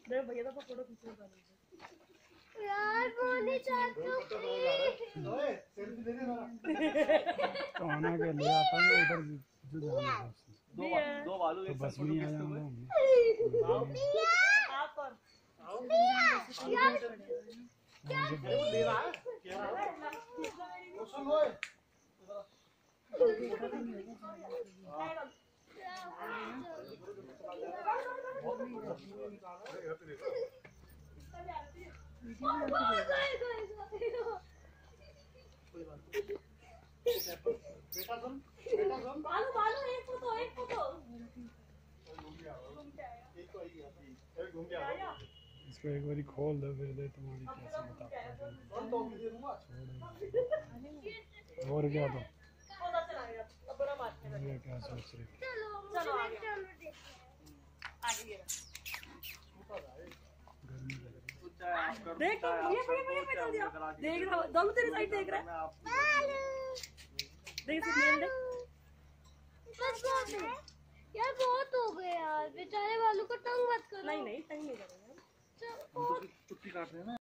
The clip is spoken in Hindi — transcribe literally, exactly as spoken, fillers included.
मैं भैया का फोटो खींचने जा रही हूं यार बोली चाचू ओए सेल्फी दे दे ना तो आना के ले आता हूँ उधर जो जाना है दो दो बालू एक बस में आ जाऊंगा आप और आओ यार क्या ले रहा है क्या रहा है वो सुन ओए बेटा सुन बेटा सुन बालू बालू एक फोटो एक फोटो एक तो आई है घूम के आ इसको एक बारी खोल दो फिर दे तुम्हारी कैसे बता कौन तो दे दूंगा और क्या तो उधर से आएगा अब बड़ा मार के ये क्या सोच रहे चलो चलो मुझे आगे। चलो देखते आगे ये गर्मी लग रही देख ये ये ये पे चल दिया देख रहा दोनों तेरी साइड देख रहा है देख सिर्फ मेल दे बस बहुत है यार बहुत हो गए यार बेचारे वालों को तंग मत करो नहीं नहीं तंग नहीं करेंगे चलो छुट्टी काट रहे हैं ना।